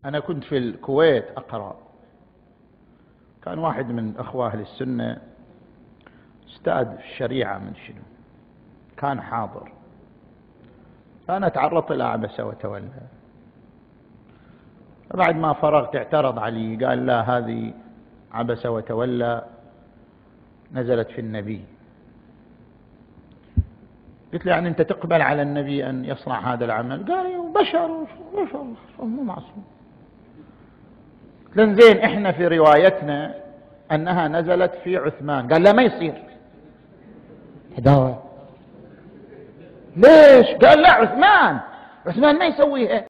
أنا كنت في الكويت أقرأ، كان واحد من أخوة أهل السنة أستاذ الشريعة من شنو، كان حاضر، فأنا تعرضت إلى عبس وتولى. فبعد ما فرغت اعترض علي، قال لا، هذه عبس وتولى نزلت في النبي. قلت له يعني أنت تقبل على النبي أن يصنع هذا العمل؟ قال بشر مو معصوم. قلت له زين، إحنا في روايتنا أنها نزلت في عثمان. قال لا، ما يصير. عداوة. ليش؟ قال لا، عثمان ما يسويها.